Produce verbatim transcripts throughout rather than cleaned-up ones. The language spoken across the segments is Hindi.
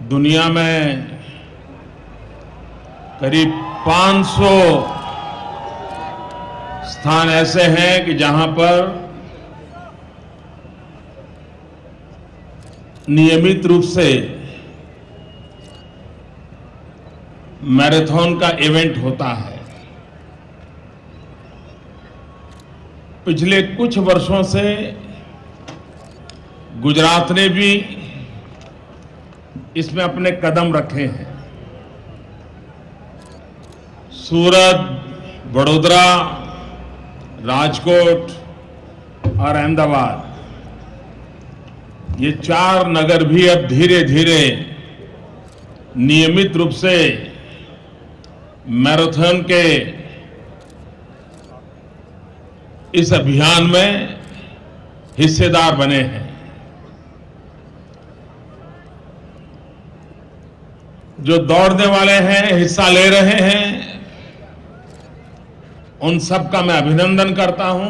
दुनिया में करीब पाँच सौ स्थान ऐसे हैं कि जहां पर नियमित रूप से मैराथन का इवेंट होता है। पिछले कुछ वर्षों से गुजरात ने भी इसमें अपने कदम रखे हैं। सूरत, वडोदरा, राजकोट और अहमदाबाद, ये चार नगर भी अब धीरे धीरे नियमित रूप से मैराथन के इस अभियान में हिस्सेदार बने हैं। जो दौड़ने वाले हैं, हिस्सा ले रहे हैं, उन सब का मैं अभिनंदन करता हूं।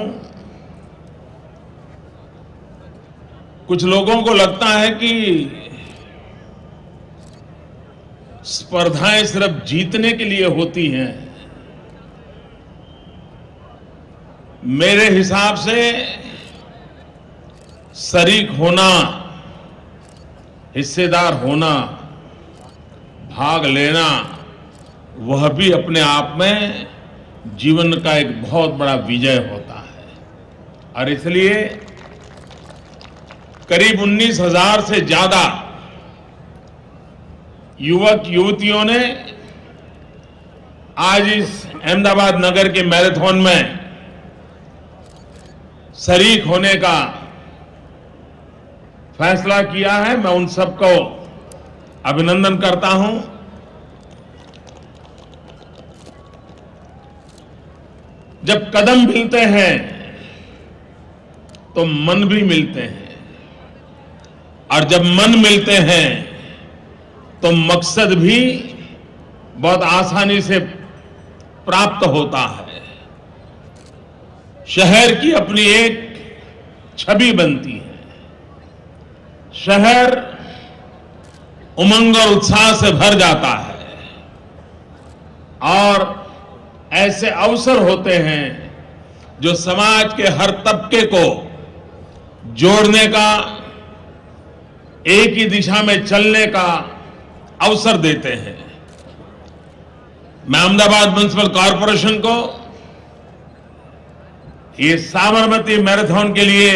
कुछ लोगों को लगता है कि स्पर्धाएं सिर्फ जीतने के लिए होती हैं। मेरे हिसाब से शरीक होना, हिस्सेदार होना, भाग लेना, वह भी अपने आप में जीवन का एक बहुत बड़ा विजय होता है। और इसलिए करीब उन्नीस हजार से ज्यादा युवक युवतियों ने आज इस अहमदाबाद नगर के मैराथन में शरीक होने का फैसला किया है। मैं उन सबको अभिनंदन करता हूं। जब कदम मिलते हैं तो मन भी मिलते हैं, और जब मन मिलते हैं तो मकसद भी बहुत आसानी से प्राप्त होता है। शहर की अपनी एक छवि बनती है। शहर उमंग और उत्साह से भर जाता है, और ऐसे अवसर होते हैं जो समाज के हर तबके को जोड़ने का, एक ही दिशा में चलने का अवसर देते हैं। मैं अहमदाबाद म्युनिसिपल कॉरपोरेशन को ये साबरमती मैराथन के लिए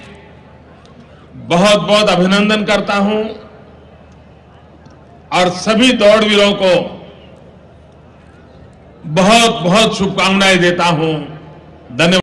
बहुत बहुत अभिनंदन करता हूं, और सभी दौड़वीरों को बहुत बहुत शुभकामनाएं देता हूं। धन्यवाद।